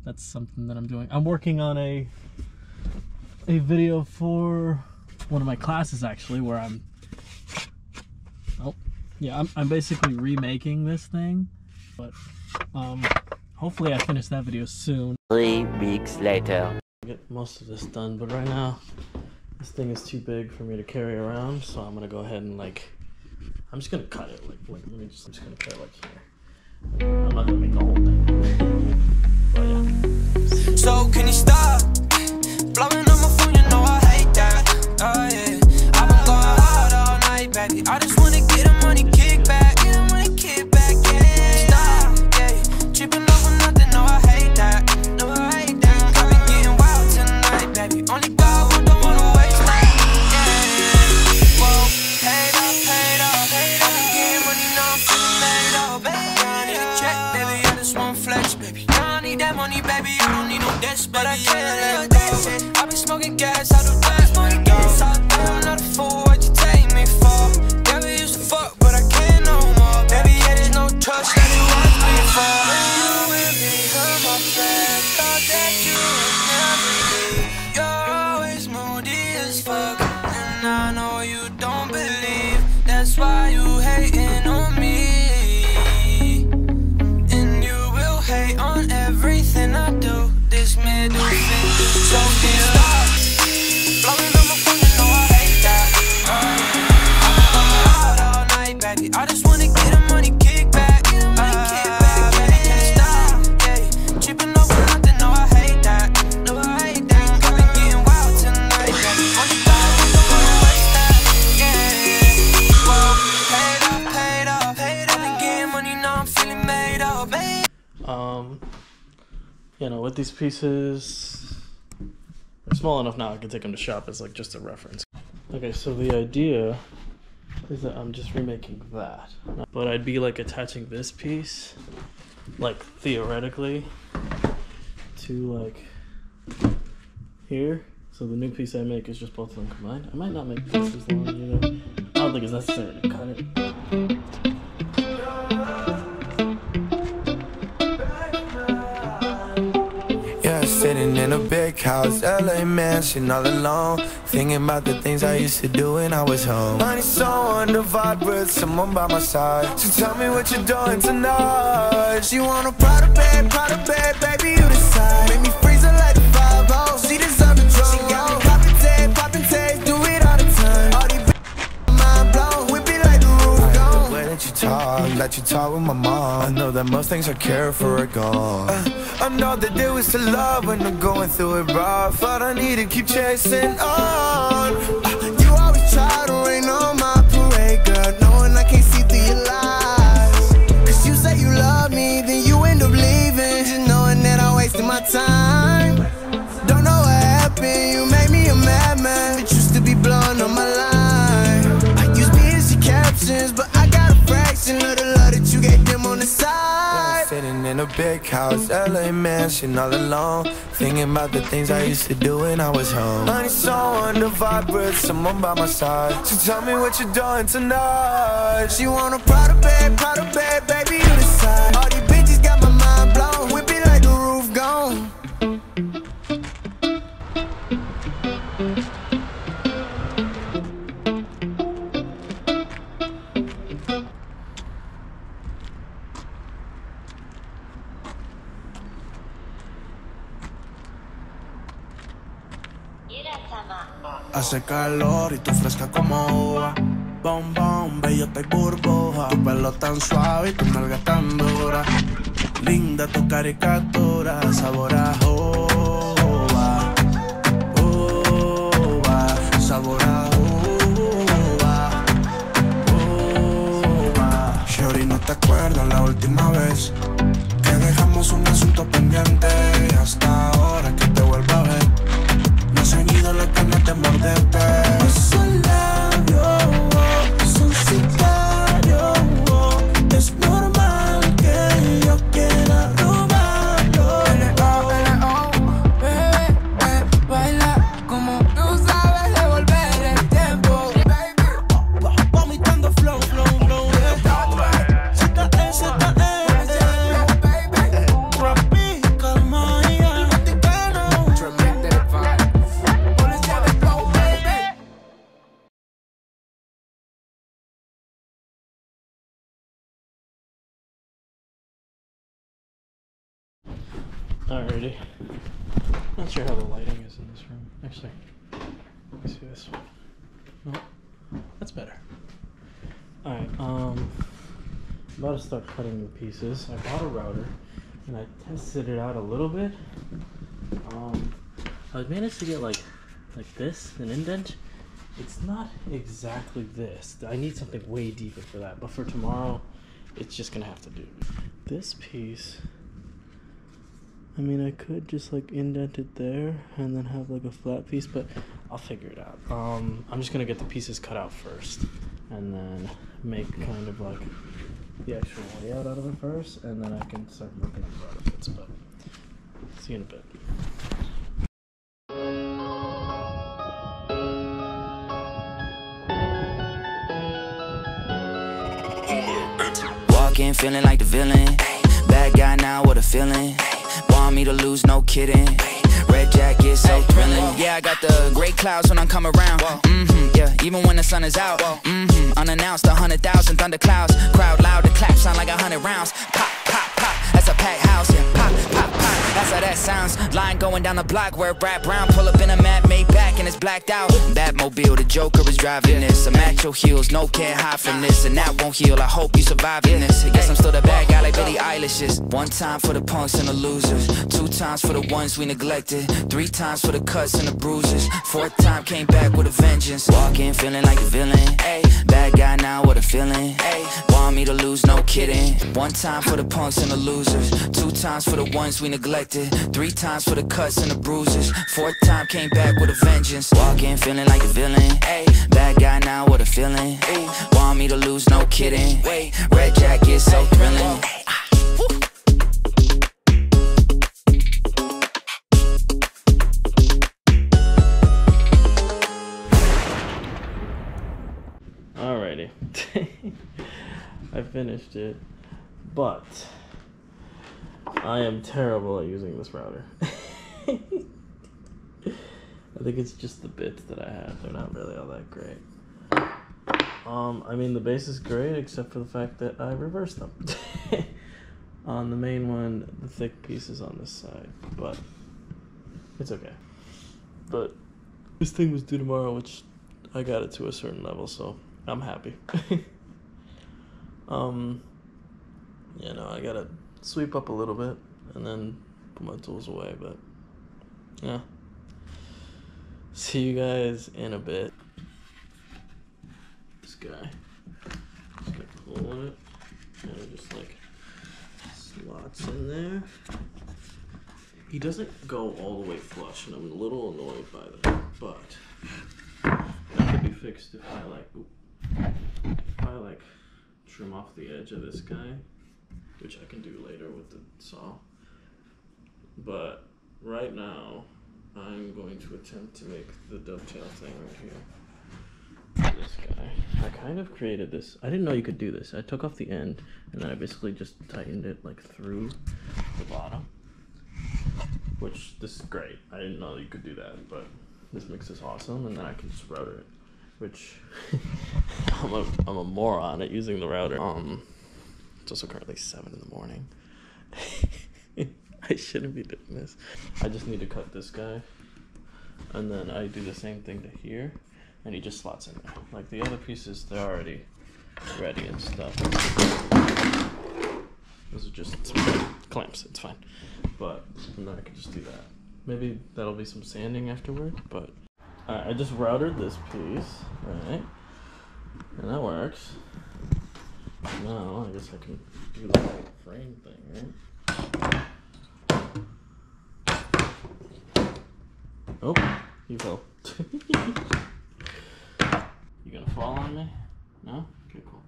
that's something that I'm doing. I'm working on a video for one of my classes actually, where I'm basically remaking this thing, but hopefully I finish that video soon. 3 weeks later. Get most of this done, but right now this thing is too big for me to carry around, so I'm gonna go ahead and I'm just gonna cut it I'm just gonna cut it like here. I'm not gonna make the whole thing, but yeah. So can you stop blowing up my phone? You know I hate that. Oh yeah, I've been going hard all night, baby. I just wanna get the money kick back, yeah. Stop, yeah, tripping over nothing. No, I hate that. No, I hate that. I've been getting wild tonight, baby. Only God don't wanna waste that. Yeah, whoa, paid off. I've been getting money, now I'm feeling made up, baby. I need a check, baby. I just want flex, baby. I need that money, baby. I don't need no debt, but I can't let that shit. I've been smoking gas, I do that. I'm not a fool, what you take me for? Yeah, we used to fuck, but I can't no more. Baby, yeah, there's no trust that you want me for. When you with me, hurt my back. Thought that you would never leave. You're always moody as fuck, and I know you don't believe. That's why you hating on me, and you will hate on everything I do. This middle finger, so can you stop blowing up my phone? You know I hate that. I'm going hard all night, baby. I just wanna get the money kick back. Baby, can you stop? Yeah, tripping over nothing. No, I hate that. No, I hate that. I've been getting wild tonight, baby. Only God don't wanna waste that. Yeah, whoa, paid off. I've been getting money, now I'm feeling made up, baby. You know, with these pieces, they're small enough now I can take them to shop as just a reference. Okay, so the idea is that I'm just remaking that, but I'd be attaching this piece, theoretically, to here. So the new piece I make is just both of them combined. I might not make this as long, you know. I don't think it's necessary to cut it. Sitting in a big house, LA mansion, all alone, thinking about the things I used to do when I was home. I need someone to vibe with, someone by my side. So tell me what you're doing tonight. She want a Prada bed, baby, you decide. Make me freeze her like a 5-0. She deserve the drone. She got me popping tape, do it all the time. All these bitches, mind blown, whip it like the roof gone. The way that you talk with my mom. I know that most things I care for are gone. I know that there was to love when I'm going through it rough. But I need to keep chasing on. You always try to rain on my parade, girl, knowing I can't see through your lies. Cause you say you love me, then you end up leaving, just knowing that I'm wasting my time. Don't know what happened, you made me a madman. It used to be blowing on my line. I use busy captions, but I got a fraction of the love that you gave them on the side. Sitting in a big house, LA mansion, all alone, thinking about the things I used to do when I was home. I need someone to vibe with, someone by my side. So tell me what you're doing tonight. She want a Prada bed, baby, you decide. All these bitches got my mind blown, whip it like the roof gone. Hace calor y tú fresca como uva. Bombón, bellota y burbuja. Tu pelo tan suave y tu nalga tan dura. Linda tu caricatura, sabor a uva. Uva, sabor a uva. Uva. Shorty, ¿no te acuerdas la última vez que dejamos un asunto pendiente? Hasta ahora que te vuelvo a ver, no se han ido las ganas de morderte. Esos labios son sicarios. Es normal que yo quiera robarlo. L.O., bebé, baila como tú sabes devolver el tiempo. Baby, vomitando flow. Z.E. Rapi, calma ya. Alrighty. Not sure how the lighting is in this room. Actually, let me see this one. No, that's better. Alright, I'm about to start cutting the pieces. I bought a router and I tested it out a little bit. I managed to get like this, an indent. It's not exactly this. I need something way deeper for that, but for tomorrow, it's just gonna have to do. This piece, I mean, I could just like indent it there and then have like a flat piece, but I'll figure it out. I'm just gonna get the pieces cut out first and then make kind of like the actual layout out of it first, and then I can start working on the other bits, but see you in a bit. Walking, feeling like the villain. Bad guy now, what a feeling. Want me to lose, no kidding. Red jacket, so thrilling. Yeah, I got the gray clouds when I come around. Yeah, even when the sun is out. Unannounced, 100,000 thunder clouds. Crowd loud, the clap sound like 100 rounds. Pop, pop, pop, that's a packed house. Yeah, pop, pop, pop, that's how that sounds. Line going down the block where Brad Brown pull up in a map made back and it's blacked out. Batmobile, the Joker is driving this. I'm at your heels, no can't hide from this, and that won't heal. I hope you surviving this. I guess I'm still the bad guy like Billie Eilish is. One time for the punks and the losers, 2 times for the ones we neglected, 3 times for the cuts and the bruises, 4th time came back with a vengeance. Walking, feeling like a villain. Bad guy now, what a feeling. Want me to lose, no kidding. 1 time for the punks and the losers, 2 times for the ones we neglected, 3 times for the cuts and the bruises, 4th time came back with a vengeance. Walking, feeling like a villain. Bad guy now, what a feeling. Want me to lose, no kidding. Red jacket, so thrilling. Alrighty. I finished it, but I am terrible at using this router. I think it's just the bits that I have. They're not really all that great. I mean, the base is great except for the fact that I reversed them. On the main one, the thick piece is on this side, but it's okay. But this thing was due tomorrow, which I got it to a certain level, so I'm happy. You know, I gotta sweep up a little bit and then put my tools away, but yeah. See you guys in a bit. This guy, just gonna pull on it and it just like slots in there. He doesn't go all the way flush, and I'm a little annoyed by that, but that could be fixed if I like trim off the edge of this guy, which I can do later with the saw. But right now, I'm going to attempt to make the dovetail thing right here. This guy. I kind of created this. I didn't know you could do this. I took off the end, and then I basically just tightened it like through the bottom. Which, this is great. I didn't know you could do that, but this makes this awesome, and then I can just router it. Which, I'm a moron at using the router. It's also currently 7 in the morning. I shouldn't be doing this. I just need to cut this guy, and then I do the same thing to here, and he just slots in there. Like the other pieces, they're already ready and stuff. Those are just clamps, it's fine. But, and then I can just do that. Maybe that'll be some sanding afterward, but. Alright, I just routed this piece, right? And that works. Now, I guess I can do the whole frame thing, right? Oh, you fell. You gonna fall on me? No? Okay, cool.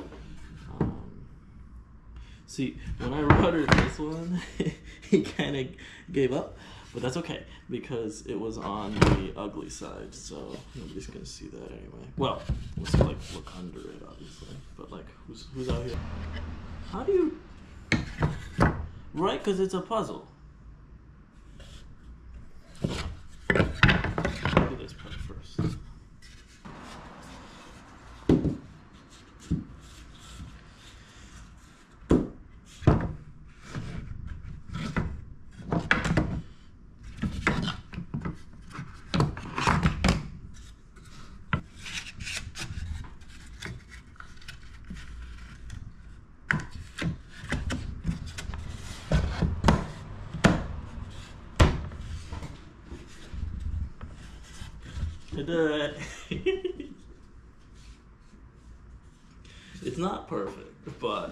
See, when I routed this one, he kind of gave up, but that's okay because it was on the ugly side, so nobody's gonna see that anyway. Well, let's like look under it, obviously, but like, who's out here? How do you? Right, because it's a puzzle. Do this part first. do it. It's not perfect, but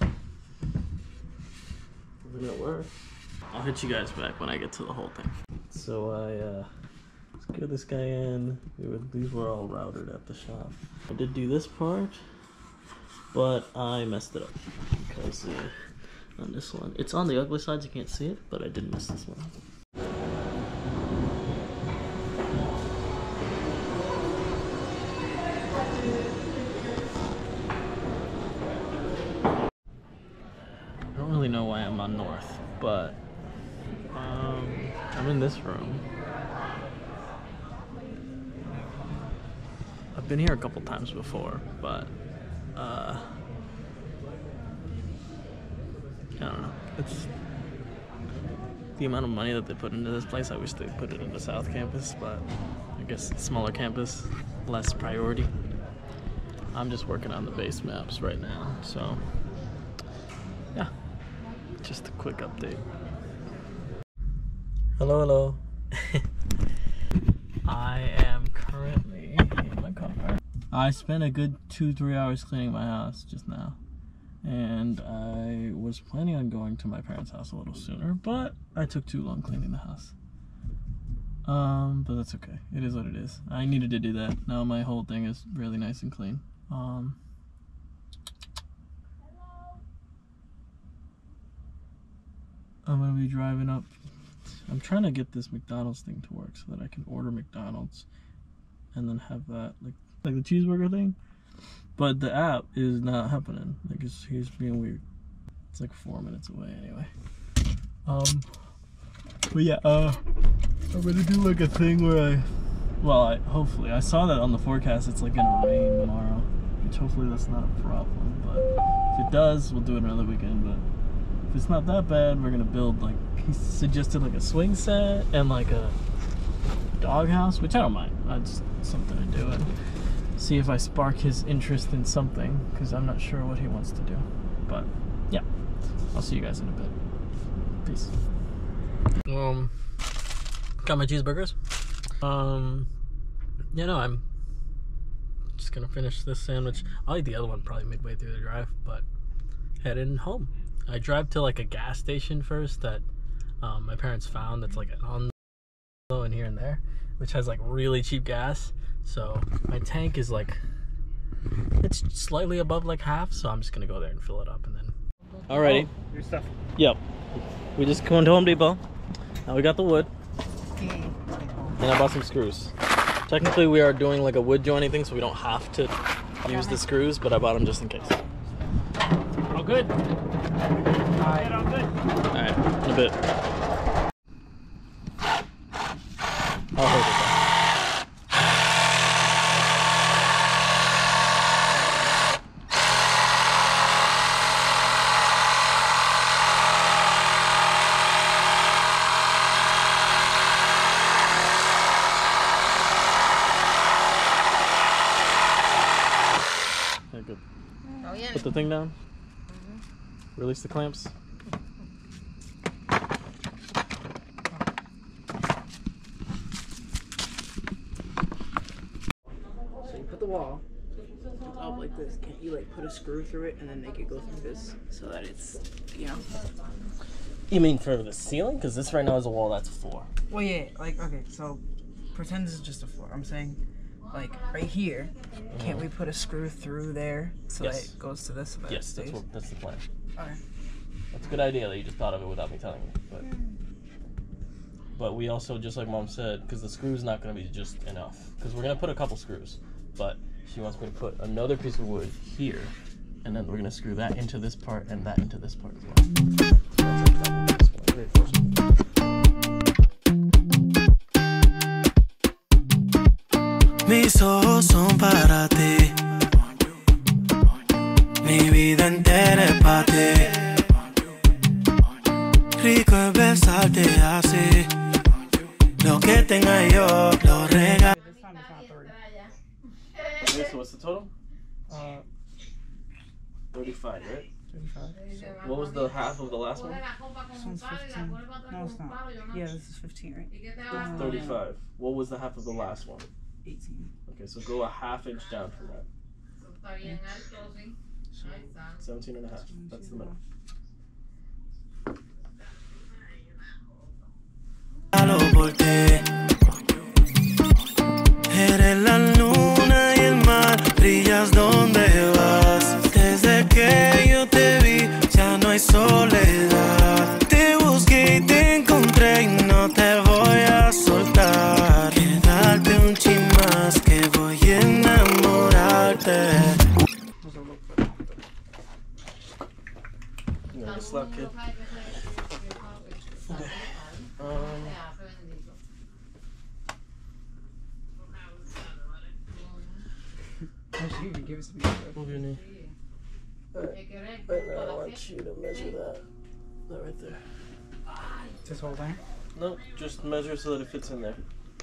we're gonna work. I'll hit you guys back when I get to the whole thing. So I screwed this guy in. These were all routed at the shop. I did do this part, but I messed it up because on this one, it's on the ugly side, you can't see it, but I did miss this one. I don't really know why I'm on north, but I'm in this room. I've been here a couple times before, but I don't know. It's the amount of money that they put into this place. I wish they put it in the South Campus, but I guess smaller campus, less priority. I'm just working on the base maps right now, so yeah, just a quick update. Hello, hello. I am currently in my car. I spent a good 2-3 hours cleaning my house just now. And I was planning on going to my parents' house a little sooner, but I took too long cleaning the house. But that's okay. It is what it is. I needed to do that. Now my whole thing is really nice and clean. I'm gonna be driving up. I'm trying to get this McDonald's thing to work so that I can order McDonald's and then have that like the cheeseburger thing. But the app is not happening. Like he's being weird. It's like 4 minutes away anyway. But yeah, I'm gonna do like a thing where hopefully I saw that on the forecast. It's like gonna rain tomorrow, which hopefully that's not a problem. But if it does, we'll do it another weekend. But if it's not that bad, we're gonna build like he suggested like a swing set and like a doghouse, which I don't mind. That's something to do and see if I spark his interest in something, because I'm not sure what he wants to do. But yeah, I'll see you guys in a bit. Peace. Got my cheeseburgers. Yeah, no, I'm just gonna finish this sandwich. I'll eat the other one probably midway through the drive, but heading home. I drive to like a gas station first that my parents found that's like on and here and there, which has like really cheap gas. So my tank is like, it's slightly above like half, so I'm just gonna go there and fill it up and then. Alrighty. Oh, your stuff. Yep. We just went to Home Depot. Now we got the wood. And I bought some screws. Technically we are doing like a wood joining thing, so we don't have to use the screws, but I bought them just in case. All good? Alright, all good. Alright, in a bit. I'll hold it back. Okay, good. Oh, yeah. Put the thing down. Release the clamps. So you put the wall up like this. Can't you like put a screw through it and then make it go through this so that it's, you know? You mean for the ceiling? Because this right now is a wall that's 4. Well, yeah, like, okay, so pretend this is just a floor. I'm saying, like, right here, can't we put a screw through there so that it goes to this? So that it Yes, stays? that's the plan. Okay. That's a good idea that you just thought of it without me telling you. But we also, just like Mom said, because the screw's not going to be just enough. Because we're going to put a couple screws, but she wants me to put another piece of wood here, and then we're going to screw that into this part and that into this part as well. So that's like double. Mis ojos son para ti. Mi vida entera es para ti. Rico es besarte así. Lo que tenga yo lo regalo. This time it's not 30. Okay, so what's the total? 35, right? 35. What was the half of the last one? This one's 15. No, it's not. Yeah, this is 15, right? It's 35. What was the half of the last one? 18. Okay, so go a ½ inch down from that. 17 and a half. That's the middle. Eres la luna y el mar, brillas donde vas. Desde que yo te vi, ya no hay soledad. Te busqué y te encontré y no te voy a soltar. Quédate un chin más que voy a enamorarte. Yeah, just luck it. Okay. Actually, you can give us a Move your knee. Right now, I want you to measure that. That right there. This whole thing? No, just measure so that it fits in there.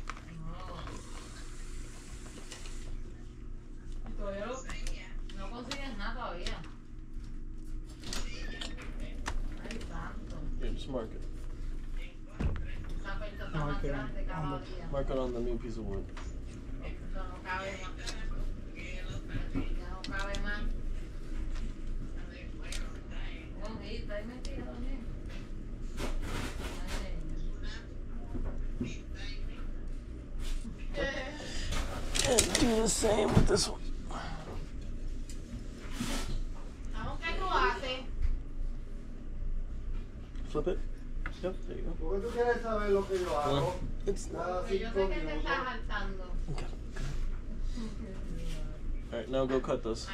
Here, just mark it. Mark it on the new piece of wood. And do the same with this one. Flip it. Yep, there you go. Well, it's not. Okay. Alright, now go cut those.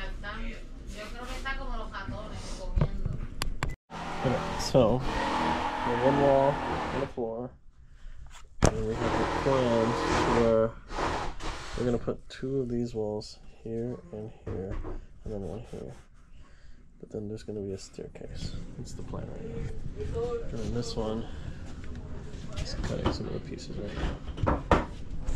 Okay, so, we have one wall and a floor. And we have a plan where we're going to put 2 of these walls here and here, and then 1 here. But then there's going to be a staircase. That's the plan right now. And this one, just cutting some of the pieces right now.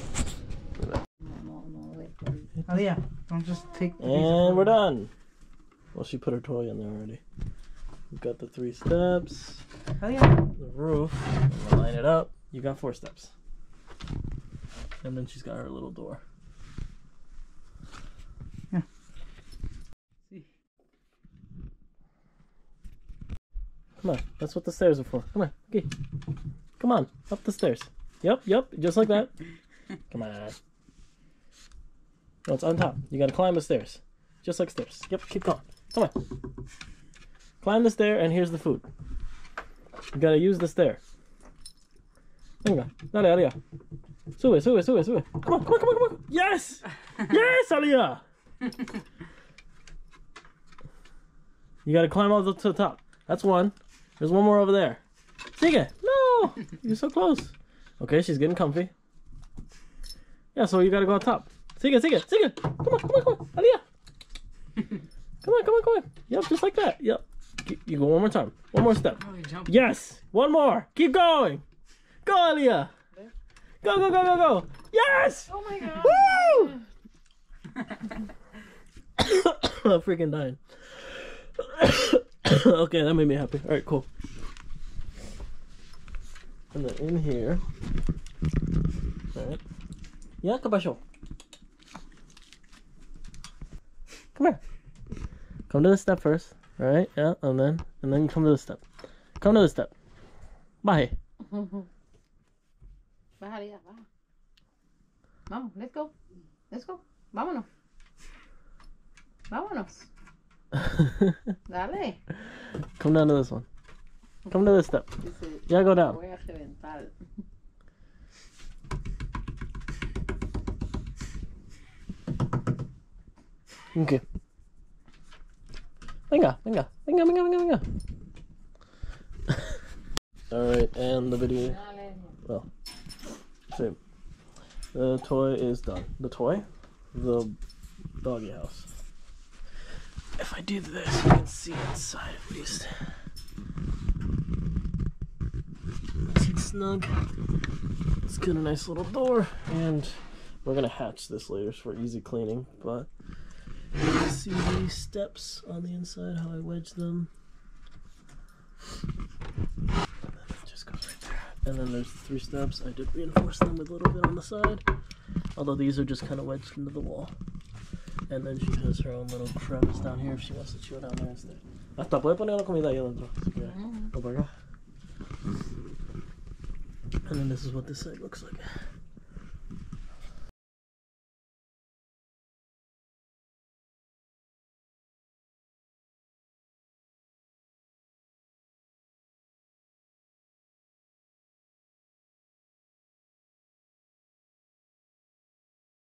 Oh yeah, don't just take the And we're done. Well, she put her toy in there already. We've got the 3 steps. Oh yeah. The roof. I'm gonna line it up. You got 4 steps. And then she's got her little door. Yeah. See. Come on, that's what the stairs are for. Come on, okay. Come on, up the stairs. Yep, just like that. Come on. No, it's on top. You gotta climb the stairs. Just like stairs. Yep, keep going. Come on. Climb the stair, and here's the food. You gotta use the stair. Venga, dale, Alia. Sube. Come on. Yes! Yes, Alia! You gotta climb all the to the top. That's 1. There's 1 more over there. Sigue! No! You're so close. Okay, she's getting comfy. Yeah, so you gotta go up top. Sigue! Come on, Alia! Come on. Yep, just like that. Yep. You go 1 more time. 1 more step. Oh, yes! 1 more. Keep going. Go, Alia! Go! Yes! Oh my god. Woo! I'm freaking dying. Okay, that made me happy. Alright, cool. And then in here. Alright. Yeah, kabasho. Come here. Come to the step first. Alright, yeah, and then you come to the step. Come to the step. Bye. Baja, baja. Vamos, let's go. Vámonos. Dale. Come down to this one. Come to this step. Yeah, go down. Voy a reventar. Okay. Venga. Alright, and the video. Well, same. The toy is done. The doggy house. If I do this, you can see inside at least. Nice and snug. It's got a nice little door, and we're gonna hatch this later for easy cleaning, but you can see these steps on the inside, how I wedge them. And then it just goes right there. And then there's 3 steps. I did reinforce them with a little bit on the side. Although these are just kind of wedged into the wall. And then she has her own little crevice down here if she wants to chill down there instead. Hasta puede poner la comida ahí adentro. Si quiere. No para acá. And then this is what this side looks like.